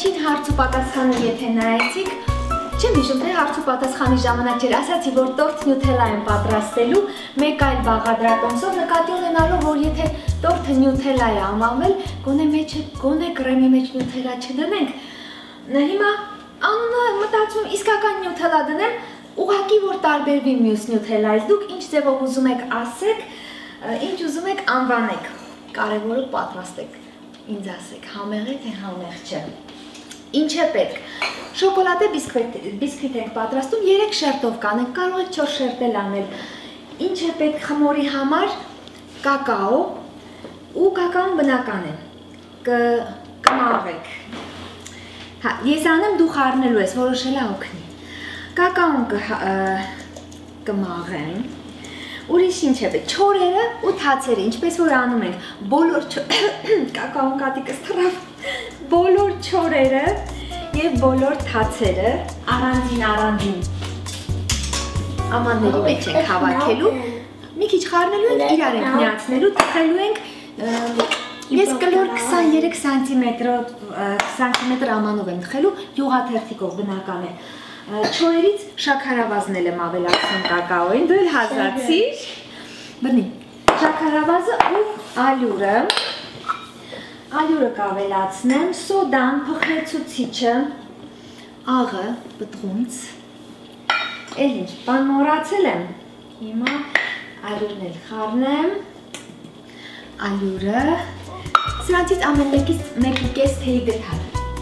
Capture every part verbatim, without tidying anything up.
Վերջին հարց ու պատասխանը եթե նայեցիք, չեմ հիշում թե հարց ու պատասխանի ժամանակ չէր, ասացի, որ տորտ նյութելա եմ պատրաստելու, մեկ այլ բաղադրատոմսով նկատի ունենալով, որ եթե տորտը նյութելա է անվանվել, գոնե մեջը գոնե կրեմի մեջ նյութելա չդնենք։ Հիմա անունը մտածում իսկական նյութելա դնեմ, ուղղակի որ տարբերվի մյուս նյութելայից, դուք ինչ ձևով ուզում եք ասեք, ինչ ուզում եք անվանեք, կարևորը պատրաստեք, ինձ ասեք, համեղ է թե համեղ չէ։ Ինչ է պետք։ Շոկոլադե բիսկվիթ ենք պատրաստում, երեք շերտով կանենք, կարող եք չորս շերտ էլ անել։ Ինչ է պետք խմորի համար, կակաո, ու կակաոն բնական է, կմաղեք։ Ես անեմ դու խառնելու ես, որոշել է օգնի։ Կակաոն կմաղեմ, ուրիշ ինչ է պետք, չորերը ու թացերը, ինչպես որ անում ենք, բոլոր կակաոն կատիկս թռավ, բոլոր չորերը և բոլոր թացերը առանձին առանձին ամանների մեջ ենք հավաքելու, մի քիչ խառնելու ենք, իրար ենք միացնելու, թխելու ենք, ես կլոր քսաներեք սանտիմետր ամանով եմ թխելու, յուղաթերթիկով բնական է, չորերից շաքարավազն եմ ավելացնում կակաոյին, դու էլ հազացիր, բնի, շաքարավազը ու ալյուրը, ալյուրը կավելացնեմ, սոդան, փխրեցուցիչը, աղը, պտղունց, էլ ինչ, բան մորացել եմ, հիմա ալյուրն էլ խառնեմ, ալյուրը, սրանցից ամեն մեկից մեկի կես թեյ գտալ,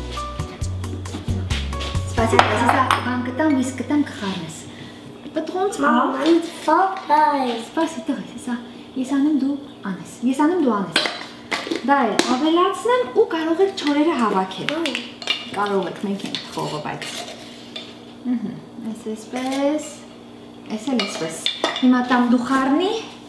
սպասի, սպասի, բան գտամ, վիսկ գտամ կխառնես, պտղունց, սպասի, տղես, ես անեմ դու անես, ես անեմ դու անես, դա է ավելացնեմ ու կարող եք չորերը հավաքել, կարող եք մենք ենք թխողը, բայց, ես էսպես, ես էլ էսպես, հիմա տամ դու խառնի,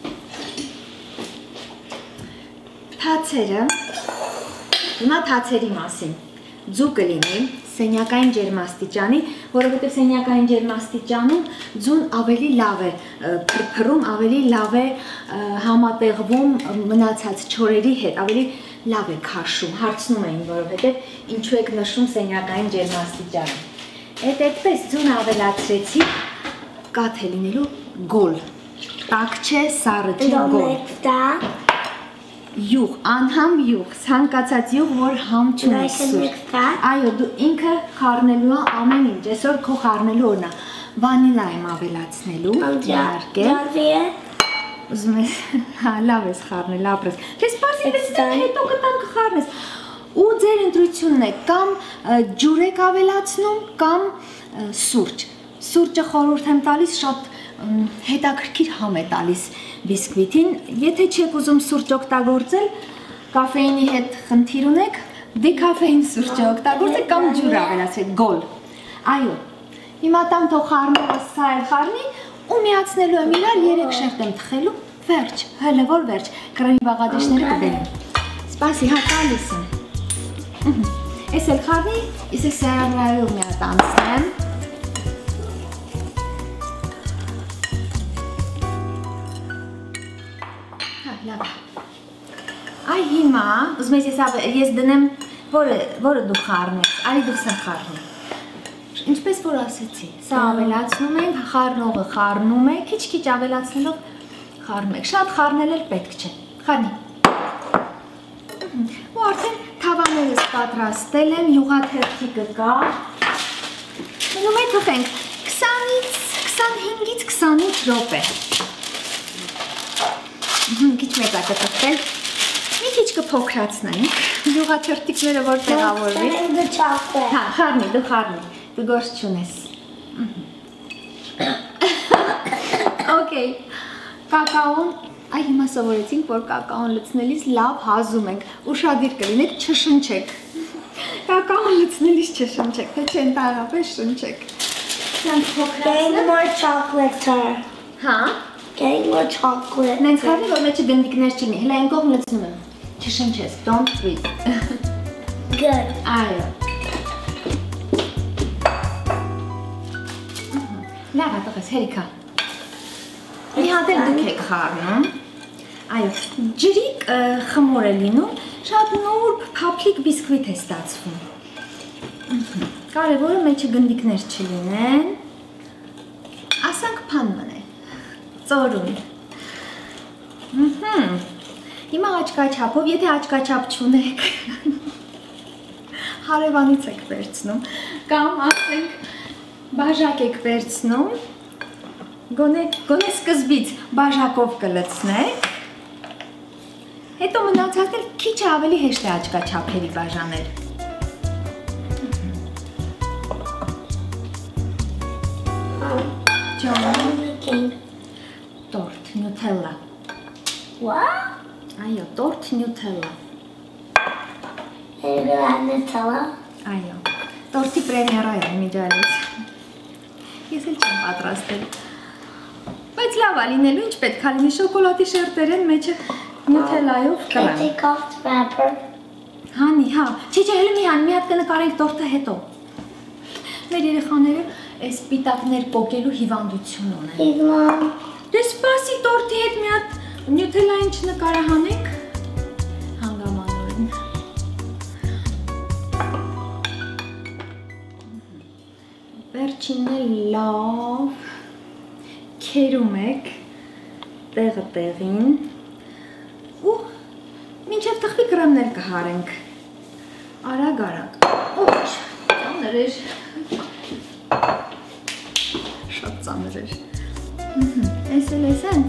թացերը, հիմա թացերի մասին, ձու կլինի, սենյակային ջերմաստիճանի, որովհետև սենյակային ջերմաստիճանում ձուն ավելի լավ է փրփրում, ավելի լավ է համատեղվում մնացած չորերի հետ, ավելի լավ է քաշում, հարցնում էին, որովհետև ինչու եք նշում սենյակային ջերմաստիճանը։ Էդ այդպես ձուն ավելացրեցի, կաթ է լինելու գոլ, տաք չէ, սառը չէ, գոլ։ Յուղ, անհամ յուղ, ցանկացած յուղ, որ համ չունի սուր։ Այո, դու ինքը խառնելու է ամեն ինչ, այսօր քո խառնելու օրն է։ Վանիլա եմ ավելացնելու, իհարկե։ Ուզում ես, հա, լավ ես խառնել, ապրես։ Թե սպասի, հետո կտամ կխառնես։ Ու ձեր ընտրությունն է, կամ ջուր եք ավելացնում, կամ սուրճ։ Սուրճը խորհուրդ եմ տալիս, շատ հետաքրքիր համ է տալիս բիսկվիթին, եթե չեք ուզում սուրճ օգտագործել, կաֆեինի հետ խնդիր ունեք, դեկաֆեին սուրճը օգտագործեք կամ ջուր ավելացրեք, գոլ։ Այո, հիմա տամ թող խառնողը սա էլ խառնի ու միացնելու եմ իրար, երեք շերտ եմ թխելու, վերջ, հələ որ վերջ, կրեմի բաղադրիչները կդնեմ։ Սպասի, հա տալիս եմ։ Ես էլ խառնի, ես էլ սեղանարայով մի հատ անցնեմ։ Այ հիմա, ուզում ես դնեմ, որը դու խառնես, արի դու սա խառնի, ինչպես որ ասեցի, սա ավելացնում ենք, խառնողը խառնում է, քիչ-քիչ ավելացնելով խառնում եք, շատ խառնել էլ պետք չէ, խառնի, ու արդեն թավաներս պատրաստել եմ, յուղաթերթիկը կա, մնում է թխենք, քսանհինգից քսանութ րոպե, քիչ մեծ է կտխել, մի քիչ կփոքրացնենք, յուղաթերթիկները որ տեղավորվի։ Հա, խառնի, դու խառնի, դու գործ չունես։ Okay, կակաոն, այ հիմա սովորեցինք, որ կակաոն լցնելիս լավ հազում ենք, ուշադիր կլինեք, չշնչեք։ Կակաոն լցնելիս չշնչեք, թե չեն տարապես շնչեք։ Getting more chocolate, sir. Հա։ Getting more chocolate. Նենց խառնի, որ մեջը գնդիկներ չլինի, հլա այն կողմ լցնում եմ։ Չշնչես, don't breathe. Good. Այո։ Լավ է տղես, հերիքա։ Մի հատ էլ դուք եք խառնում։ Այո, ջրիկ խմոր է լինում, շատ նուրբ, փափլիկ բիսկվիթ է ստացվում։ Կարևորը մեջը գնդիկներ չլինեն։ Ասանք փան մնե։ Ծորուն։ Հիմա աչքաչափով, եթե աչքաչափ չունեք, հարևանից եք վերցնում, կամ ասենք բաժակ եք վերցնում, գոնե սկզբից բաժակով կլցնեք, հետո մնացածն էլ քիչ ավելի հեշտ է աչքաչափերի բաժանել։ Տորտ, նյութելլա։ What? Այո, տորտ նյութելլա։ Are you gonna have Nutella? Այո, տորտի պրեմիերա է միջալից։ Ես էլ չեմ պատրաստել։ Բայց լավ է լինելու, ինչ պետք է լինի, շոկոլադի շերտեր են մեջը նյութելլայով Can I կրեմ։ take off the wrapper? Հանի, հա, չէ, չէ, հենց մի հան, մի հատ կնկարենք տորտը հետո։ Մեր երեխաները այս պիտակներ պոկելու հիվանդություն ունեն։ Please, Mom. Դե սպասի տորտի հետ մի հատ նյութելային չնկարահանենք։ Հանգամանորեն։ Վերջինն էլ լավ քերում եք տեղը տեղին ու մինչև տխվի կրեմներ կհարենք։ Արագ արագ։ Ոչ, ծանր էր։ Շատ ծանր էր։ Էս էլ էս հենց։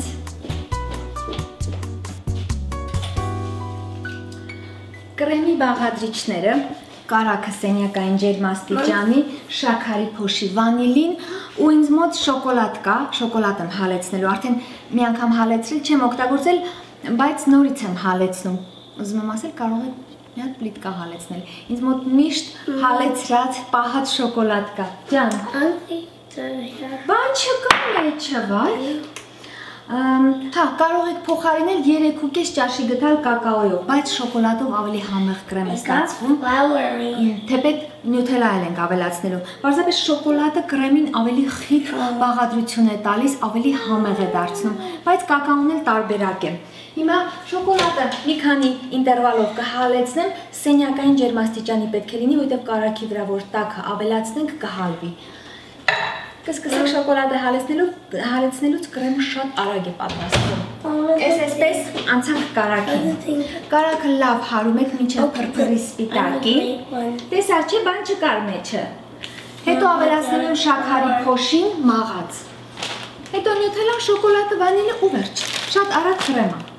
Կրեմի բաղադրիչները, կարագը սենյակային ջերմաստիճանի, շաքարի փոշի, վանիլին ու ինձ մոտ շոկոլադ կա, շոկոլադ եմ հալեցնելու, արդեն մի անգամ հալեցրել, չեմ օգտագործել, բայց նորից եմ հալեցնում։ Ուզում եմ ասել, կարող եք մի հատ պլիտկա հալեցնել։ Ինձ մոտ միշտ հալեցրած պահած շոկոլադ կա։ Ջան։ Բան չկա մեջը, վայ։ Հա, կարող եք փոխարինել երեք ու կես ճաշի գտալ կակաոյով, բայց շոկոլադով ավելի համեղ կրեմ է ստացվում։ Թեպետ նյութելա էլ ենք ավելացնելու։ Պարզապես շոկոլադը կրեմին ավելի խիտ բաղադրություն է տալիս, ավելի համեղ է դարձնում, բայց կակաոն էլ տարբերակ է։ Հիմա շոկոլադը մի քանի ինտերվալով կհալեցնեմ, սենյակային ջերմաստիճանի պետք է լինի, որովհետև կարագի վրա որ տաքը ավելացնենք կհալվի։ Կսկսենք շոկոլադը հալեցնելուց կրեմը շատ արագ է պատրաստվում։ Էս էսպես անցանք կարագին։ Կարագը լավ հարում եք մինչև փրփրի սպիտակի։ Տեսար չէ, բան չկար մեջը։ Հետո ավելացնելու եմ շաքարի փոշին մաղած։ Հետո նյութելան, շոկոլադը, վանիլը ու վերջ։ Շատ արագ կրեմ է։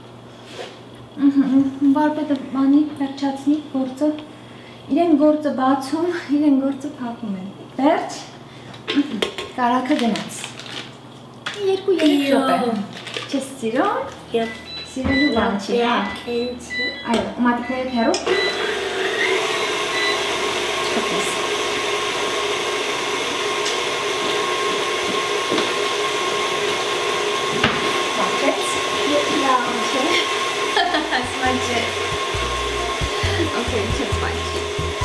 Վարպետը բանի վերջացնի գործը։ Իրեն գործը բացում, իրեն գործը փակում են։ Վերջ։ Կարագը գնաց։ Երկու երեք րոպե։ Չես սիրում։ Սիրելու բան չի, հա։ Այո, մատիկները հեռու։ Չկպես։ Բացեց։ Լավ չէ։ Ասմա չէ։ Okay, չես բանչի։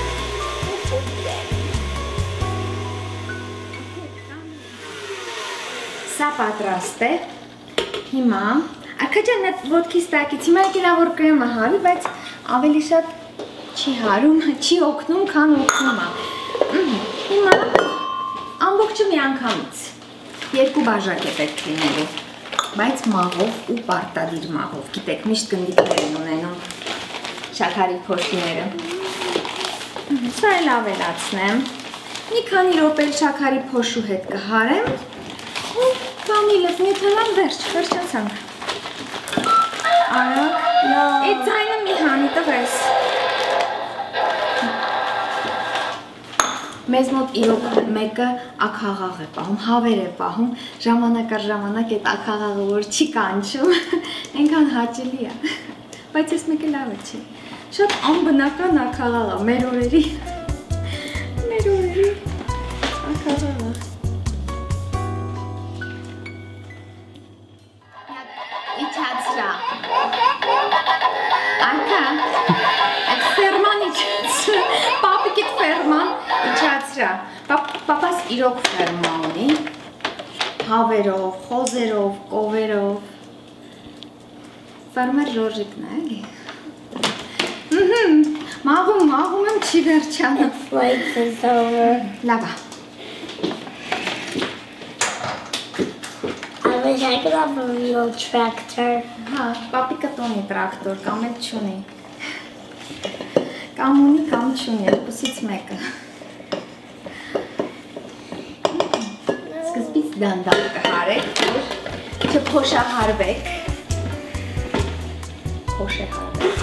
Սա պատրաստ է, հիմա, արքաջան ոտքիս տակից, հիմա եկելա որ կրեմը հարի, բայց ավելի շատ չի հարում, չի օգնում, քան օգնում է։ Հիմա ամբողջը մի անգամից, երկու բաժակ է պետք լինելու, բայց մաղով ու պարտադիր մաղով, գիտեք, միշտ գնդիկներ են ունենում շաքարի փոշիները։ Սա էլ ավելացնեմ, մի քանի րոպե շաքարի փոշու հետ կհարեմ, ու վանիլը, նյութելան վերջ, վերջացանք։ Արագ, այդ ձայնը մի հանի տղես։ Մեզ մոտ իրոք մեկը ակաղաղ է պահում, հավեր է պահում, ժամանակ առ ժամանակ այդ ակաղաղը որ չի կանչում, ենքան հաճելի է, բայց ես մեկը լավ է չի, շատ անբնական ակաղաղ է, մեր օրերի, մեր օրերի ակաղաղ է։ Իչացրա, արքա, այդ ֆերման իչաց, պապիկիտ ֆերման իչացրա, պապաս իրոք ֆերմա ունի, հավերով, խոզերով, կովերով, ֆերմեր ժորժիկն է, էլի, մաղում, մաղում եմ Չի վերջանում։ Its lights is over. Լավ է։ I wish I could have a real tractor. Հա, պապիկը տոնի տրակտոր, կամ էլ չունի։ Կամ ունի, կամ չունի, երկուսից մեկը։ Սկզբից դանդաղ կհարեք, որ չփոշահարվեք։ Փոշահարվեք։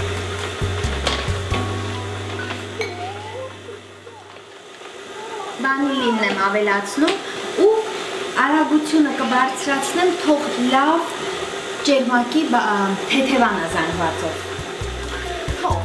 Վանիլինն եմ ավելացնում ու արագությունը կբարձրացնեմ, թող լավ ջերմակի թեթևանա զանգվածով։ Թող։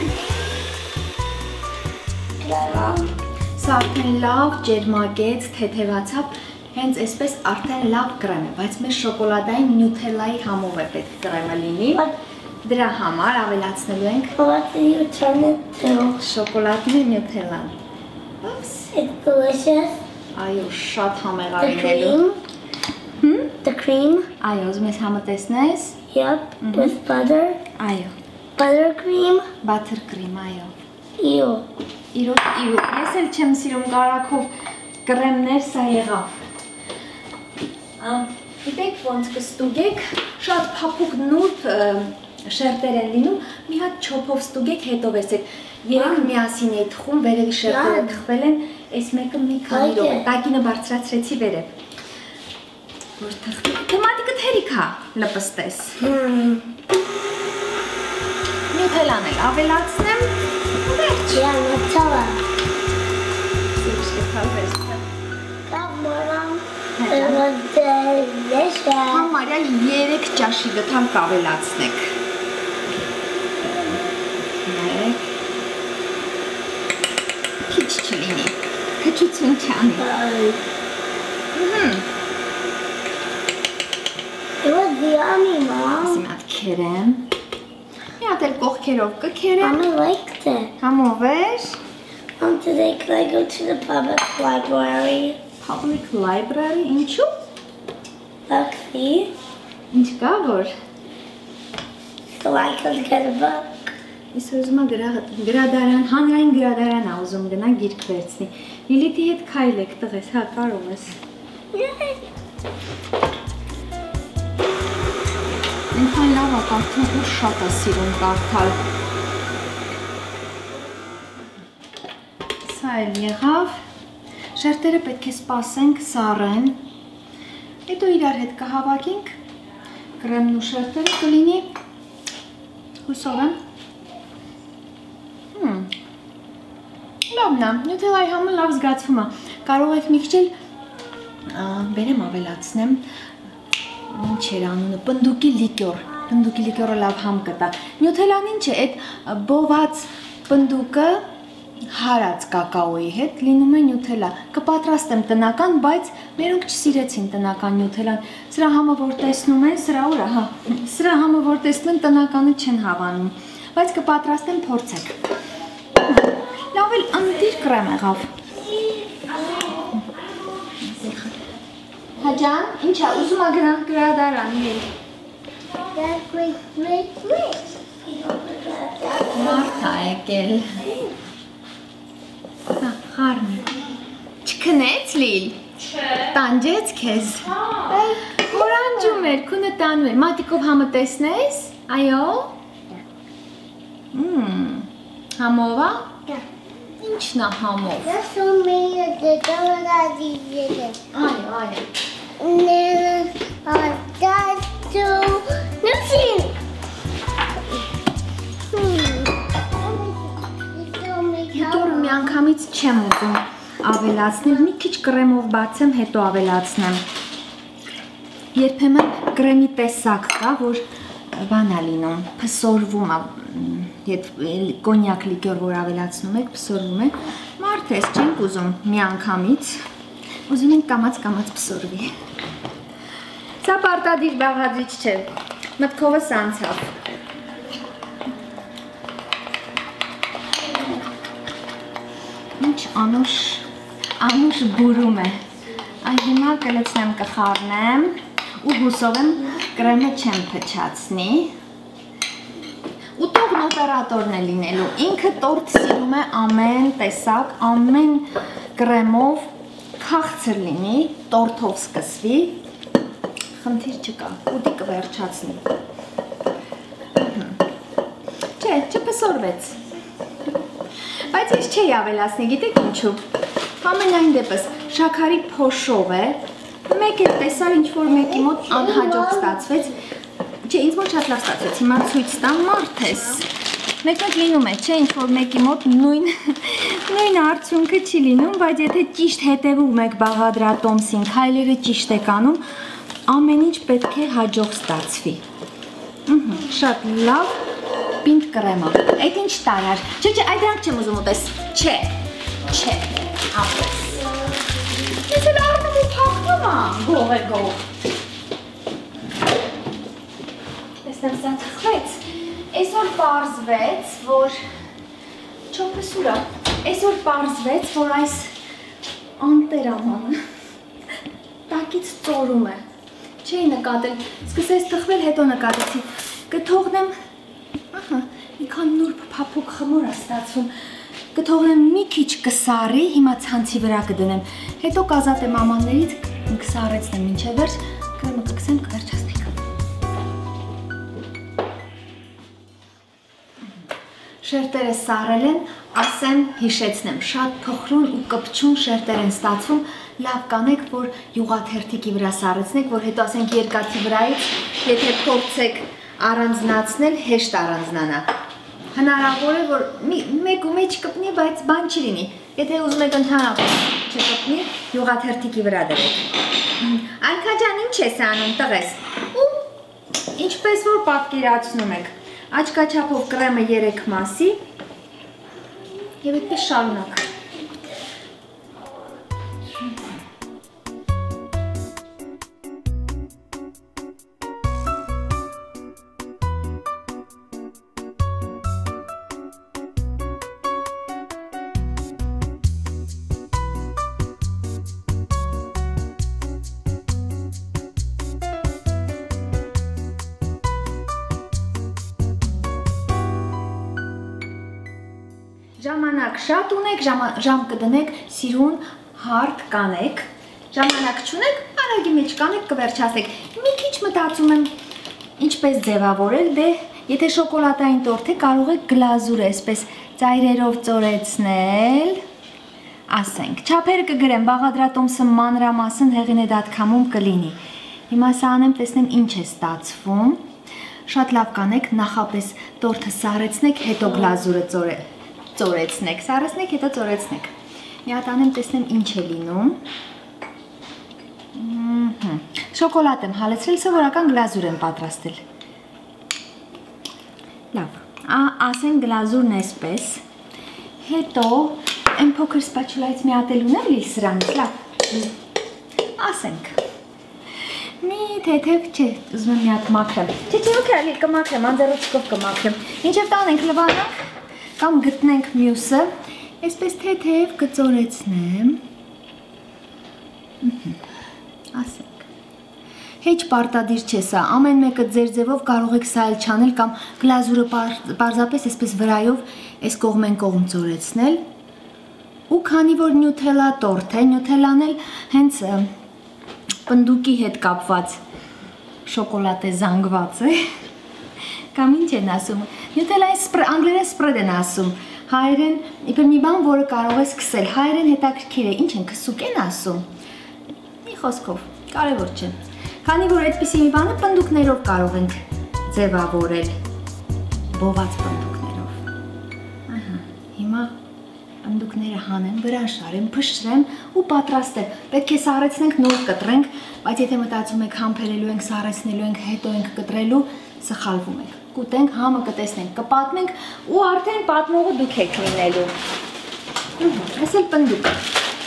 Սա արդեն լավ ջերմակեց, թեթևացավ, հենց այսպես արդեն լավ կրեմ է, բայց մեր շոկոլադային նյութելայի համով է պետք կրեմը լինի։ Դրա համար ավելացնելու ենք What do you turn it to? շոկոլադն ու նյութելան։ Oops. It's delicious. Այո, շատ համեղ The արինելու։ cream. The cream. Այո, ուզում ես համը տեսնես։ Yep. With butter. Այո, Buttercream. butter cream, այո։ Ew. Իրոք, իրոք, ես էլ չեմ սիրում կարակով կրեմներ, սա եղավ։ Գիտեք ոնց կստուգեք, շատ փափուկ նուրբ շերտեր են լինում, մի հատ չոփով ստուգեք, հետո վերցեք։ Երեք միասին էի թխում, վերևի շերտերը թխվել են, այս մեկը մի քանի րոպե, տակինը բարձրացրեցի վերև։ Որ թխվի, դե մատիկը թերիք հա, լպստես։ Նյութելան էլ ավելացնեմ, վերջ։ Yeah, Nutella. Come Mom. It was delicious. Համարյա երեք ճաշի գթամ կավելացնեք։ Մեկ։ Քիչ չլինի, քչություն չանի։ It was yummy, Mom. Ասի մատ քերեմ։ Մի հատ էլ կողքերով կքերեմ։ Mama liked it. Համով էր։ Mom, today can I go to the public library? Public library, ինչու։ Look, see? Ինչ կա որ։ So I can get a book. Ես ուզում եմ գրադարան, հանրային գրադարան ա ուզում գնա գիրք վերցնի։ Լիլիթի հետ քայլեք տղես, հա, կարող ես։ Yay. Այնքան լավ ա կարդում ու շատ ա սիրում կարդալ։ Սա էլ եղավ։ Շերտերը պետք է սպասենք սառեն։ Հետո իրար հետ կհավաքենք։ Կրեմն ու շերտերը կլինի։ Հուսով եմ։ Լավն է, նյութելայի համը լավ զգացվում է։ Կարող եք մի քիչ էլ բերեմ ավելացնեմ։ Ինչ էր անունը, պնդուկի լիկյոր։ Պնդուկի լիկյորը լավ համ կտա։ Նյութելան ինչ է, այդ բոված պնդուկը հարած կակաոյի հետ լինում է նյութելա։ Կպատրաստեմ տնական, բայց մերոնք չսիրեցին տնական նյութելան։ Սրա համը որ տեսնում են, սրա ուրա, հա։ Սրա համը որ տեսնում են, տնականը չեն հավանում։ Բայց կպատրաստեմ, փորձեք։ Լավ էլ ընտիր կրեմ եղավ։ Հաջան, ինչ է, ուզում ա գնանք գրադարան, էլ։ That's great, great, great. Մարդ ա եկել։ Հա, խարնի։ Չքնեց լիլ։ Տանջեց քեզ։ Որանջում էր, քունը տանում էր։ Մատիկով համը տեսնես, այո։ Համով ա։ Ինչն ա համով։ That's so many of the donuts you did it. Այո, այո։ And then uh, that's so nothing. Յուտորը մի անգամից չեմ ուզում ավելացնել, մի քիչ կրեմով բացեմ, հետո ավելացնեմ։ Երբեմն կրեմի տեսակ կա, որ բան ա լինում, փսորվում ա, կոնյակ լիկյոր, որ ավելացնում եք, փսորվում է։ Մարդ ես չենք ուզում մի անգամից, ուզում ենք կամաց-կամաց փսորվի։ Սա պարտադիր բաղադրիչ չէ, մտքովս անցավ։ Ինչ անուշ, անուշ բուրում է։ Այ հիմա կլցնեմ կխառնեմ ու հուսով եմ կրեմը չեմ փչացնի։ Ու տող նոտ օպերատորն է լինելու։ Ինքը տորտ սիրում է ամեն տեսակ, ամեն կրեմով քաղցր լինի, տորթով սկսվի։ Խնդիր չկա, ուտի կվերջացնի։ Չէ, չպսորվեց։ Բայց ես չէի ավելացնի, գիտեք ինչու։ Ամենայն դեպս շաքարի փոշով է, մեկ էլ տեսար ինչ-որ մեկի մոտ անհաջող ստացվեց, չէ, ինձ մոտ շատ լավ ստացվեց, հիմա ցույց տամ, մարդ ես։ Մեկ-մեկ լինում է, չէ, ինչ-որ մեկի մոտ նույն արդյունքը չի լինում, բայց եթե ճիշտ հետևում եք բաղադրատոմսին, քայլերը ճիշտ եք անում, ամեն ինչ պետք է հաջող ստացվի։ Շատ լավ պինդ կրեմա։ Այդ ինչ տարար։ Չէ, չէ, այդ դրանք չեմ ուզում ուտես։ Չէ, չէ, ապրես։ Ես էլ առնում ու փախնում եմ, գող է գող։ Տեսնեմ սա թխվեց։ Այսօր պարզվեց, որ չոպեսուրա, այսօր պարզվեց, որ այս անտերամանը տակից ծորում է։ Չէի նկատել, սկսեց թխվել, հետո նկատեցի։ Կթողնեմ, ահա, մի քան նուրբ փափուկ խմոր է ստացվում, կթողնեմ մի քիչ կսառի, հիմա ցանցի վրա կդնեմ, հետո կազատեմ ամաններից, կսառեցնեմ մինչև վերջ, կրեմը կքսեմ, կվերջացնենք։ Շերտերը սառել են, ասեմ, հիշեցնեմ, շատ փխրուն ու կպչուն շերտեր են ստացվում, լավ կանեք, որ յուղաթերթիկի վրա սառեցնեք, որ հետո ասենք երկաթի վրայից, եթե փորձեք առանձնացնել, հեշտ առանձնանա։ Հնարավոր է, որ մեկ ու մեջ կպնի, բայց բան չի լինի, եթե ուզում եք ընդհանրապես չկպնի, յուղաթերթիկի վրա դրեք։ Ալքա ջան, ինչ ես անում, տղես, ու ինչպես որ պատկերացնում եք, աչքաչափով կրեմը երեք մասի և այդպես շարունակ։ Ժամանակ շատ ունեք, ժամ կդնեք, սիրուն, հարդ կանեք, ժամանակ չունեք, արագի մեջ կանեք, կվերջացնեք։ Մի քիչ մտածում եմ ինչպես ձևավորել, դե եթե շոկոլադային տորթ է, կարող եք գլազուր այսպես ծայրերով ծորեցնել, ասենք, չափերը կգրեմ, բաղադրատոմսը մանրամասն հեղինեդատքամում կլինի։ Հիմա սա անեմ, տեսնեմ ինչ է ստացվում, շատ լավ կանեք, նախապես տորթը սառեցնեք, հետո գլազուրը ծորել։ Ծորեցնեք, սառեցնեք, հետո ծորեցնեք։ Մի հատ անեմ, տեսնեմ ինչ է լինում։ Շոկոլադ եմ հալեցրել, սովորական գլազուր եմ պատրաստել։ Լավ, ասենք գլազուրն էսպես։ Հետո, այն փոքր սպաչուլայից մի հատ էլ ունեմ լի սրանից, լավ։ Ասենք։ Մի թեթև չէ, ուզում եմ մի հատ մաքրեմ։ Չէ, չէ, օքեյ, ալի կմաքրեմ, անձեռոցիկով կմաքրեմ։ Ինչև տանենք լվանանք, կամ գտնենք մյուսը, այսպես թեթև կծորեցնեմ, ասենք, հեչ պարտադիր չէ սա, ամեն մեկը ձեր ձևով կարող եք սա էլ չանել կամ գլազուրը պարզապես այսպես վրայով այս կողմեն կողմ ծորեցնել ու քանի որ նյութելա տորթ է, նյութելան էլ հենց պնդուկի հետ կապված շոկոլադ է զանգված է, կամ ինչ են ասում, նյութելային անգլերեն սպրեդ են ասում, հայերեն, իբր մի բան, որը կարող ես քսել, հայերեն հետաքրքիր է, ինչ են քսուկ են ասում, մի խոսքով, կարևոր չէ, քանի որ այդպիսի մի բանը պնդուկներով կարող ենք ձևավորել, բոված պնդուկներով, հիմա պնդուկները հանեմ, վրան շարեմ, փշրեմ ու պատրաստեմ, պետք է սառեցնենք, նոր կտրենք, բայց եթե մտածում եք համբերելու ենք, սառեցնելու ենք, հետո ենք կտրելու, սխալվում եք, կուտենք, համը կտեսնենք, կպատմենք ու արդեն պատմողը դուք եք լինելու, այս էլ պնդուկ է,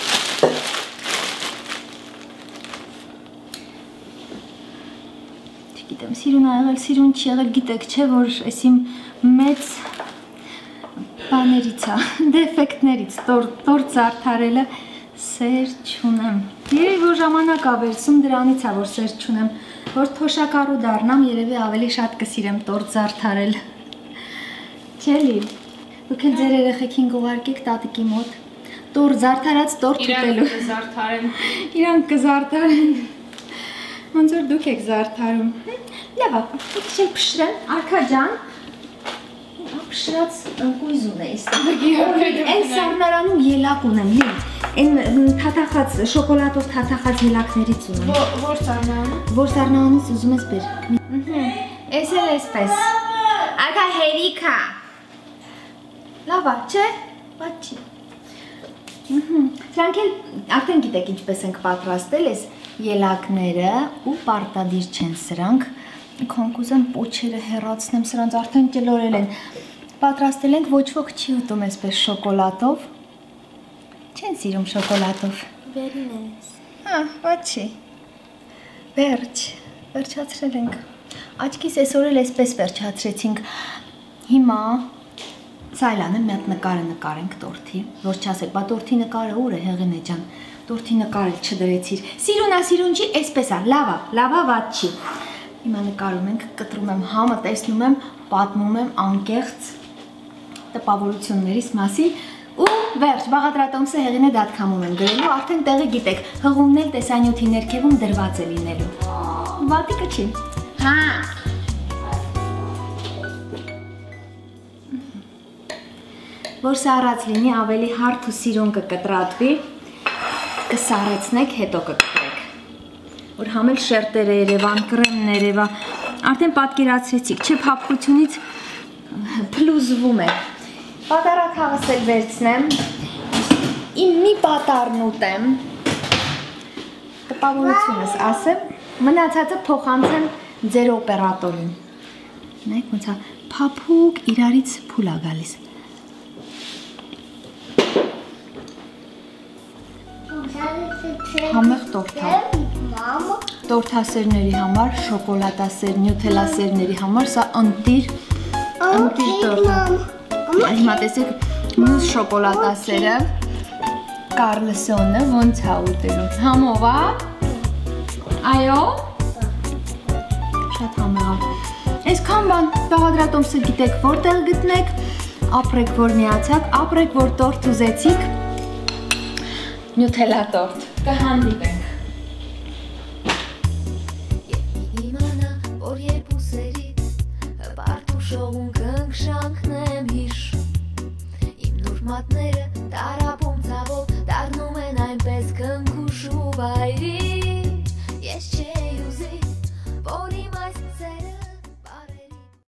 չգիտեմ, սիրուն ա եղել, սիրուն չի եղել, գիտեք չէ, որ այսի մեծ բաներից է, դեֆեկտներից, տորթ զարդարելը սեր չունեմ, երևի որ ժամանակ ավերցում դրանից է, որ սեր չունեմ, որ թոշակառու դառնամ, երևի ավելի շատ կսիրեմ տորթ զարդարել, Չէ՞ Դուք էլ ձեր երեխեքին գողարկեք տատիկի մոտ։ Տոր զարդարած տորտ ուտելու։ Իրանք կզարդարեն։ Իրանք կզարդարեն։ Ոնց որ դուք եք զարդարում։ Լավ, քիչ փշրեմ, Արքա ջան։ Փշրած կույզ ունեի ստեղ։ Այն սառնարանում ելակ ունեմ, լի։ Այն թաթախած շոկոլադով թաթախած ելակներից ունեմ։ Որ սառնարանում։ Որ սառնարանից ուզում ես բեր։ Էս էլ էսպես։ Արքա հերիքա։ Լավ է, չէ՞։ Բաց չի։ Սրանք էլ արդեն գիտեք ինչպես ենք պատրաստել այս ելակները ու պարտադիր չեն սրանք։ Քան կուզեմ պոչերը հեռացնեմ, սրանց արդեն ճլորել են։ Պատրաստել ենք ոչ ոք չի ուտում այսպես շոկոլադով։ Չեն սիրում շոկոլադով։ Very nice. Հա, բաց չի։ Վերջ, վերջացրել ենք։ Աչքիս այսօր էլ այսպես վերջացրեցինք։ Հիմա Սայլանը մի հատ նկարը նկարենք տորթի, որ չասեք, բա տորթի նկարը ուր է Հեղինե ջան, տորթի նկարը չդրեցիր։ Սիրունա, սիրուն չի, այսպես է, լավ է, լավ է, վատ չի։ Հիմա նկարում ենք, կտրում եմ համը, տեսնում եմ, պատմում եմ անկեղծ տպավորություններիս մասին ու վերջ, բաղադրատոմսը Հեղինե դատքամում եմ գրելու, արդեն տեղը գիտեք, հղումն էլ տեսանյութի ներքևում դրված է լինելու։ Վատիկը չի։ Հա։ Որ սառած լինի, ավելի հարթ ու սիրուն կկտրատվի, կսառեցնեք, հետո կկտրեք։ Որ համել շերտերը երևան, կրեմն երևա, արդեն պատկերացրեցիք, չէ փափկությունից փլուզվում է։ Պատարակ հավս էլ վերցնեմ, իմ մի պատարն ուտեմ, տպավորությունս ասեմ, մնացածը փոխանցեմ ձեր օպերատորին։ Նայեք ոնց է փափուկ իրարից փուլ է գալիս։ Համեղ տորթ է։ Տորթասերների համար, շոկոլադասեր, նյութելասերների համար սա ընտիր, ընտիր տորթ է։ Հիմա տեսեք մյուս շոկոլադասերը, Կարլսոնը ոնց է ուտելու։ Համով է։ Այո։ Շատ համեղ է։ Այսքան բան բաղադրատոմսը գիտեք որտեղ գտնեք, ապրեք որ միացաք, ապրեք որ տորթ ուզեցիք։ Նյութելա տորթ, կհանդիպենք։ Իմանա, որ երբ ուսերից բարդ ու շողուն կնքշանքնեմ հիշ Իմ նուր մատները տարապում ծավով դառնում են այնպես կնքուշ ու վայրի